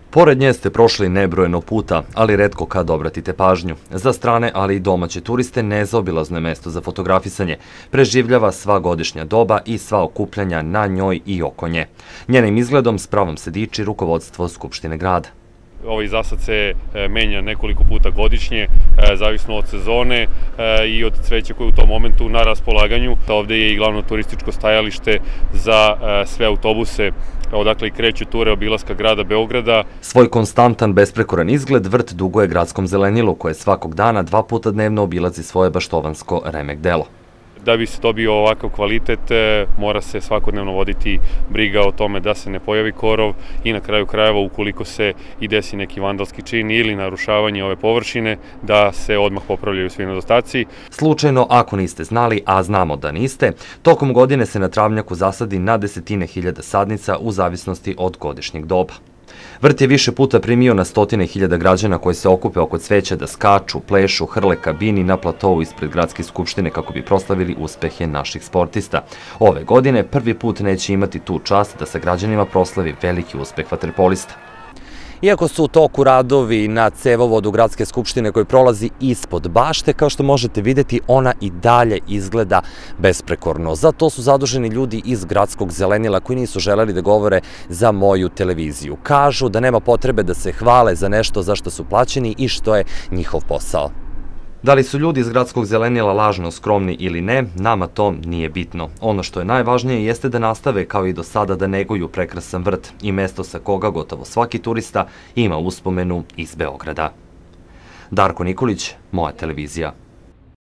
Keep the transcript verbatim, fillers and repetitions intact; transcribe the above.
Pored nje ste prošli nebrojeno puta, ali retko kad obratite pažnju. Za strane, ali i domaće turiste nezaobilazno je mesto za fotografisanje. Preživljava sva godišnja doba i sva okupljanja na njoj i oko nje. Njenim izgledom s pravom se diči rukovodstvo Skupštine grada. Ovaj zasad se menja nekoliko puta godišnje, zavisno od sezone i od cveća koje je u tom momentu na raspolaganju. Ovde je i glavno turističko stajalište za sve autobuse odakle i kreću ture obilaska grada Beograda. Svoj konstantan, besprekoran izgled vrt duguje gradskom zelenilu, koje svakog dana dva puta dnevno obilazi svoje baštovansko remek delo. Da bi se dobio ovakav kvalitet, mora se svakodnevno voditi briga o tome da se ne pojavi korov i na kraju krajeva, ukoliko se i desi neki vandalski čin ili narušavanje ove površine, da se odmah popravljaju svi nedostaci. Slučajno, ako niste znali, a znamo da niste, tokom godine se na travnjaku zasadi na desetine hiljada sadnica u zavisnosti od godišnjeg doba. Vrt je više puta primio na stotine hiljada građana koji se okupe oko cveća da skaču, plešu, hrle kabini na platovu ispred gradske skupštine kako bi proslavili uspehe naših sportista. Ove godine prvi put neće imati tu čast da sa građanima proslavi veliki uspeh vaterpolista. Iako su u toku radovi na cevovodu gradske skupštine koji prolazi ispod bašte, kao što možete vidjeti, ona i dalje izgleda besprekorno. Za to su zaduženi ljudi iz gradskog zelenila koji nisu želeli da govore za moju televiziju. Kažu da nema potrebe da se hvale za nešto za što su plaćeni i što je njihov posao. Da li su ljudi iz gradskog zelenila lažno skromni ili ne, nama to nije bitno. Ono što je najvažnije jeste da nastave kao i do sada da neguju prekrasan vrt i mesto sa koga gotovo svaki turista ima uspomenu iz Beograda. Darko Nikolić, Moja televizija.